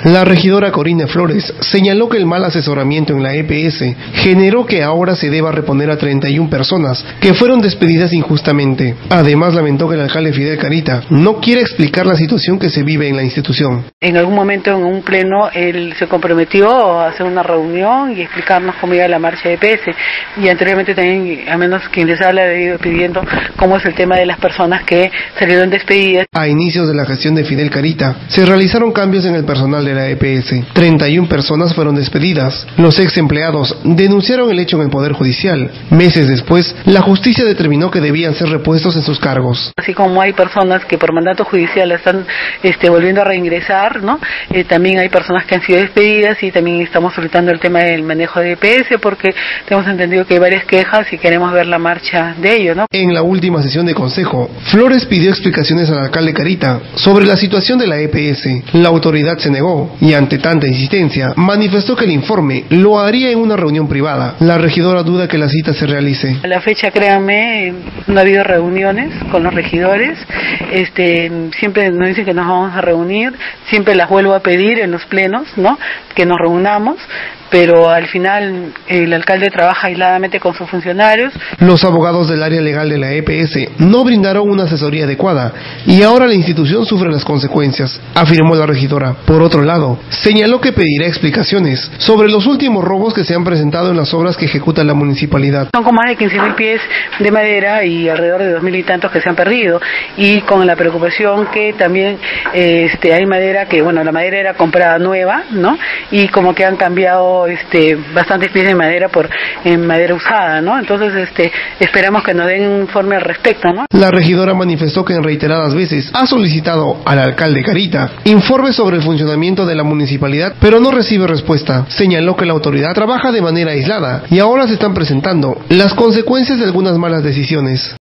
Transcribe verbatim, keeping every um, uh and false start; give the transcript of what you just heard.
La regidora Corina Flores señaló que el mal asesoramiento en la E P S generó que ahora se deba reponer a treinta y una personas que fueron despedidas injustamente. Además, lamentó que el alcalde Fidel Carita no quiere explicar la situación que se vive en la institución. En algún momento en un pleno él se comprometió a hacer una reunión y explicarnos cómo iba la marcha de E P S, y anteriormente también, a menos quien les habla, ha ido pidiendo cómo es el tema de las personas que salieron despedidas. A inicios de la gestión de Fidel Carita se realizaron cambios en el personal de la E P S. treinta y una personas fueron despedidas. Los ex empleados denunciaron el hecho en el Poder Judicial. Meses después, la justicia determinó que debían ser repuestos en sus cargos. Así como hay personas que por mandato judicial están este, volviendo a reingresar, ¿no? Eh, también hay personas que han sido despedidas, y también estamos solicitando el tema del manejo de E P S porque tenemos entendido que hay varias quejas y queremos ver la marcha de ello, ¿no? En la última sesión de consejo, Flores pidió explicaciones al alcalde Carita sobre la situación de la E P S. La autoridad se negó y, ante tanta insistencia, manifestó que el informe lo haría en una reunión privada. La regidora duda que la cita se realice. A la fecha, créanme, no ha habido reuniones con los regidores. Este, siempre nos dicen que nos vamos a reunir, siempre las vuelvo a pedir en los plenos, ¿no? Que nos reunamos, pero al final el alcalde trabaja aisladamente con sus funcionarios. Los abogados del área legal de la E P S no brindaron una asesoría adecuada y ahora la institución sufre las consecuencias, afirmó la regidora. Por otro lado, señaló que pedirá explicaciones sobre los últimos robos que se han presentado en las obras que ejecuta la municipalidad. Son con más de quince mil pies de madera y alrededor de dos mil y tantos que se han perdido, y con la preocupación que también este, hay madera que, bueno, la madera era comprada nueva, ¿no? Y como que han cambiado este, bastantes pies de madera por en madera usada, ¿no? Entonces este, esperamos que nos den un informe al respecto, ¿no? La regidora manifestó que en reiteradas veces ha solicitado al alcalde Carita informe sobre el funcionamiento de la municipalidad, pero no recibe respuesta. Señaló que la autoridad trabaja de manera aislada y ahora se están presentando las consecuencias de algunas malas decisiones.